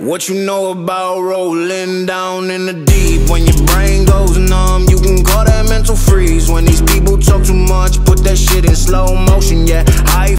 What you know about rolling down in the deep? When your brain goes numb, you can call that mental freeze. When these people talk too much, put that shit in slow motion. Yeah, I